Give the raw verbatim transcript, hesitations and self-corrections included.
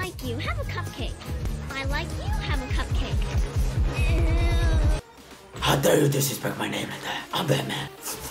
like you. Have a cupcake. I like you. Have a cupcake. How dare you disrespect my name like that? I'm Batman.